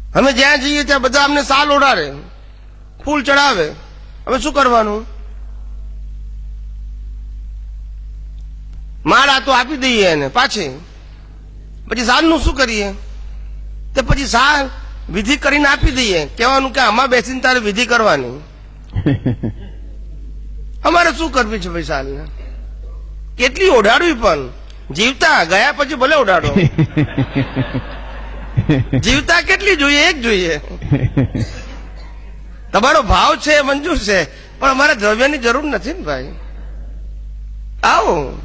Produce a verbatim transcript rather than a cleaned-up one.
અમે જ્યાં જઈએ ત્યાં બધા અમને સાલ ઓઢાડે, ફૂલ ચડાવે. હવે શું કરવાનું? માળ આ તો આપી દઈએ એને પાછી, પછી સાલનું શું કરીએ? તે પછી સાલ વિધિ કરીને આપી દઈએ, કહેવાનું કે આમાં બેસીને તારે વિધિ કરવાની. અમારે શું કરવી છે ભાઈ સાલને? કેટલી ઓઢાડવી પણ, જીવતા ગયા પછી ભલે ઓઢાડો. જીવતા કેટલી જોઈએ? એક જોઈએ. તમારો ભાવ છે મંજૂર છે, પણ અમારે દ્રવ્યની જરૂર નથી ને ભાઈ. આવો.